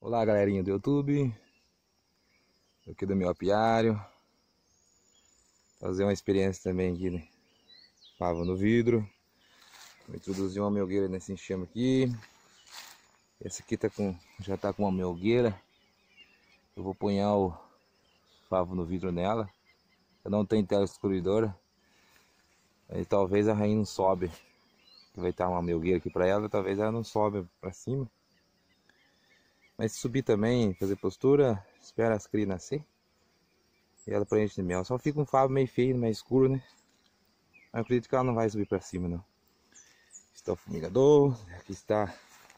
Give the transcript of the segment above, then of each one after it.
Olá, galerinha do YouTube, aqui do meu apiário. Fazer uma experiência também aqui, né? Fava no vidro. Vou introduzir uma melgueira nesse enxame aqui. Esse aqui já tá com uma melgueira. Eu vou pôr o favo no vidro nela. Eu não tenho tela escuridora. Aí talvez a rainha não sobe. Vai estar uma melgueira aqui para ela, talvez ela não sobe para cima. Mas se subir também, fazer postura, espera as crias nascer. E ela preenche de mel. Só fica um favo meio feio, meio escuro, né? Mas eu acredito que ela não vai subir para cima, não. Está o fumigador. Aqui está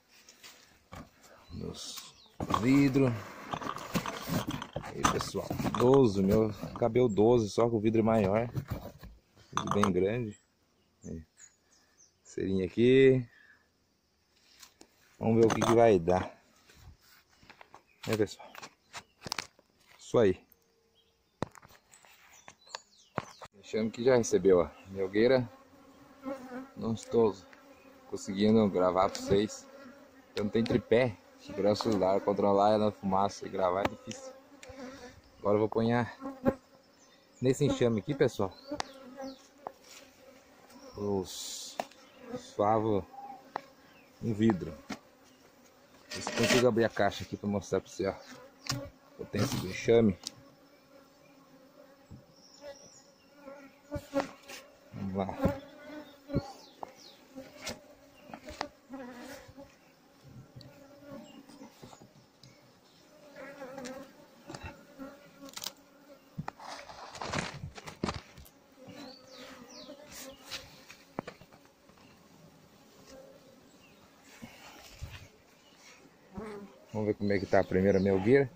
nos vidros. Aí, pessoal, 12, meu cabelo 12, só com o vidro maior. Vidro bem grande. Aí. Serinha aqui. Vamos ver o que vai dar. Né, pessoal? Isso aí. Achando que já recebeu a melgueira. Não estou conseguindo gravar para vocês. Eu não tenho tripé. Segurar o celular, controlar ela na fumaça e gravar é difícil. Agora eu vou pôr nesse enxame aqui, pessoal, os favos no vidro. Se consigo abrir a caixa aqui para mostrar para você, ó, a potência do enxame. Vamos lá. Vamos ver como é que tá a primeira melgueira.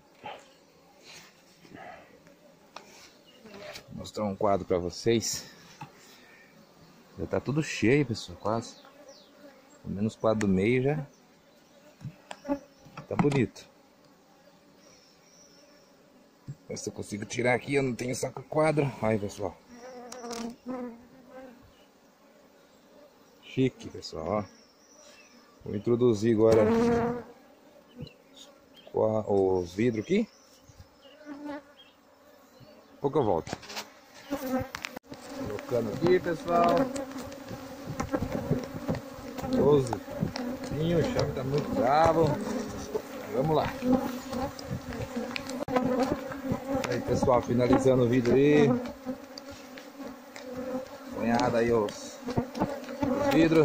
Vou mostrar um quadro para vocês. Já tá tudo cheio, pessoal, quase. Pelo menos o quadro do meio já tá bonito. Ver se eu consigo tirar aqui, eu não tenho saco quadro. Aí, pessoal. Chique, pessoal, ó. Vou introduzir agora os vidros aqui. Pouco eu volto. Colocando aqui, pessoal. 12. Sim, o chave tá muito bravo. Vamos lá. Aí, pessoal, finalizando o vídeo aí. Banhado aí os vidros.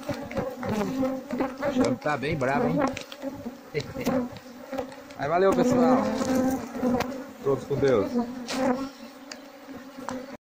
O chave tá bem bravo, hein? Aí, valeu, pessoal. Todos com Deus.